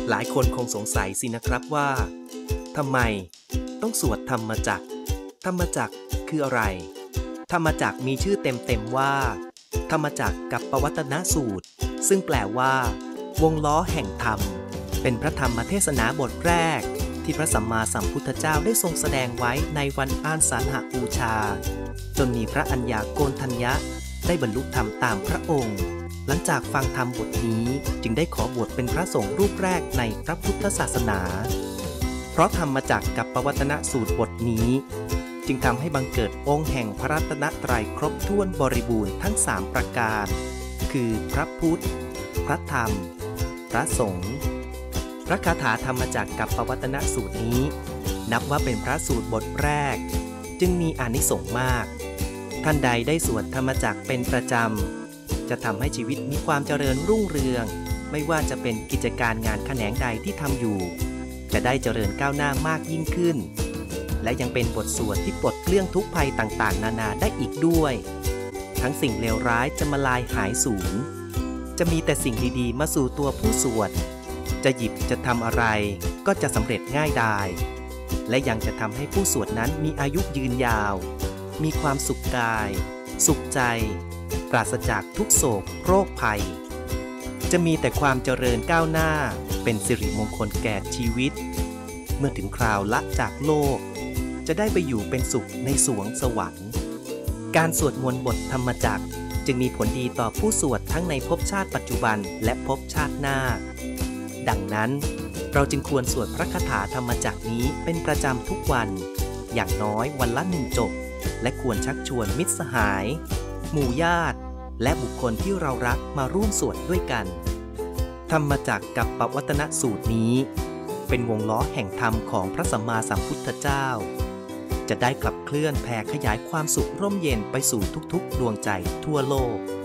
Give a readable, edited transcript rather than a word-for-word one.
หลายคนคงสงสัยสินะครับว่าทำไมต้องสวดธรรมจักรธรรมจักรคืออะไรธรรมจักรมีชื่อเต็มๆว่าธรรมจักรกับปวัตนสูตรซึ่งแปลว่าวงล้อแห่งธรรมเป็นพระธรรมเทศนาบทแรกที่พระสัมมาสัมพุทธเจ้าได้ทรงแสดงไว้ในวันอาสาฬหบูชาจนมีพระอัญญาโกณทัญญะได้บรรลุธรรมตามพระองค์หลังจากฟังธรรมบทนี้จึงได้ขอบวชเป็นพระสงฆ์รูปแรกในพระพุทธศาสนาเพราะธรรมจักรกับปวัตนสูตรบทนี้จึงทำให้บังเกิดองค์แห่งพระรัตนตรัยครบถ้วนบริบูรณ์ทั้ง3ประการคือพระพุทธพระธรรมพระสงฆ์พระคาถาธรรมจักรกับปวัตนสูตรนี้นับว่าเป็นพระสูตรบทแรกจึงมีอานิสงส์มากท่านใดได้สวดธรรมจักรเป็นประจำจะทำให้ชีวิตมีความเจริญรุ่งเรืองไม่ว่าจะเป็นกิจการงานแขนงใดที่ทำอยู่จะได้เจริญก้าวหน้ามากยิ่งขึ้นและยังเป็นบทสวดที่ปลดเปลื้องทุกภัยต่างๆนานาได้อีกด้วยทั้งสิ่งเลวร้ายจะมาลายหายสูญจะมีแต่สิ่งดีๆมาสู่ตัวผู้สวดจะหยิบจะทำอะไรก็จะสำเร็จง่ายดายและยังจะทำให้ผู้สวดนั้นมีอายุยืนยาวมีความสุขกายสุขใจปราศจากทุกโศกโรคภัยจะมีแต่ความเจริญก้าวหน้าเป็นสิริมงคลแก่ชีวิตเมื่อถึงคราวละจากโลกจะได้ไปอยู่เป็นสุขในสวงสวรรค์การสวดมนต์บทธรรมจักรจึงมีผลดีต่อผู้สวดทั้งในภพชาติปัจจุบันและภพชาติหน้าดังนั้นเราจึงควรสวดพระคาถาธรรมจักรนี้เป็นประจำทุกวันอย่างน้อยวันละ1 จบและควรชักชวนมิตรสหายหมู่ญาติและบุคคลที่เรารักมาร่วมสวดด้วยกันธรรมจักรกับปวัตนสูตรนี้เป็นวงล้อแห่งธรรมของพระสัมมาสัมพุทธเจ้าจะได้ขับเคลื่อนแผ่ขยายความสุขร่มเย็นไปสู่ทุกๆดวงใจทั่วโลก